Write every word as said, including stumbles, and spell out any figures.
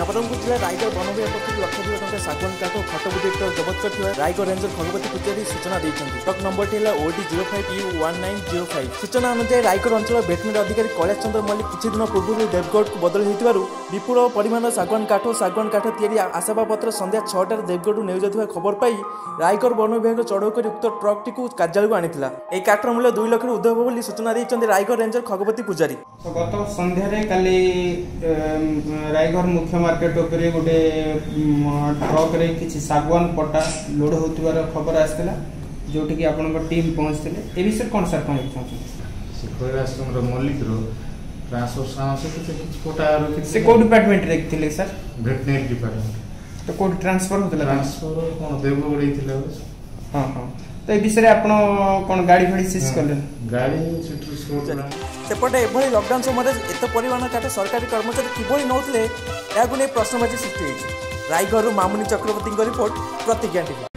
नवरंगपुर जिला रायगढ़ वन विभाग पक्ष लक्ष दुई टଙ୍କା ଶାଗୁଆନ କାଠ ଓ ଖଟ ବୁଟି ଜବତ କରିଥିବା ରାୟଗଡ଼ ରେଞ୍ଜର ଭଗବତୀ ପୂଜାରୀ ସୂଚନା ଦେଇଛନ୍ତି। ଟ୍ରକ୍ ନମ୍ବରଟି ହେଲା OD zero five U one nine zero five. ସୂଚନା ଅନୁଯାୟୀ ରାୟଗଡ଼ ଅଞ୍ଚଳ ଭେଟନେରୀ ଅଧିକାରୀ କୈଳାସ ଚନ୍ଦ୍ର ମଲ୍ଲିକ କିଛି ଦିନ ପୂର୍ବରୁ ଦେବଗଡ଼କୁ ବଦଳି ହୋଇଥିବାରୁ ବିପୁଳ ପରିମାଣର ଶାଗୁଆନ କାଠ ଓ ଶାଗୁଆନ କାଠ ତିଆରି ଆସବାବପତ୍ର ସନ୍ଧ୍ୟା ଛଅଟାରେ ଦେବଗଡ଼ରୁ ନେଉଯାଉଥିବା ଖବର ପାଇ ରାୟଗଡ଼ ବନ ବିଭାଗ ଚଢ଼ଉ କରି ଉକ୍ତ ଟ୍ରକ୍ଟିକୁ କାର୍ଯ୍ୟାଳୟକୁ ଆଣିଥିଲା। ଏହି କାଠର ମୂଲ୍ୟ ଦୁଇ ଲକ୍ଷରୁ ଉର୍ଦ୍ଧ୍ୱ ହେବ ବୋଲି ସୂଚନା ଦେଇଛନ୍ତି ରାୟଗଡ଼ ରେଞ୍ଜର ଭଗବତୀ ପୂଜାରୀ। गत सन्धार काली रायगढ़ मुख्य मार्केट उपरे गोटे ट्रक रे किसी सागवान पटा लोड होतिबार खबर आसला जोटी कि आपन टीम पहुंचते ए विषय कौन सर कौन चाहते कैलाश चंद्र मल्लिक रो ट्रांसफर साहस किसी पटा से को डिपार्टमेंट रे थिले सर वेटनरी डिपार्टमेंट तो को ट्रांसफर होतला ट्रांसफर कोन देवगड़ हिथिले हां हां तो ए विषय आपण कोन गाड़ी फाड़ी सीज करले गाड़ी सेटू स्कोर सेपटे एभली लॉकडाउन समय एत परिमाण काठ सरकारी कर्मचारी किभली नौले या प्रश्नबाची सृष्टि होती। Rayagada Mamuni Chakraborty report Pratigya TV.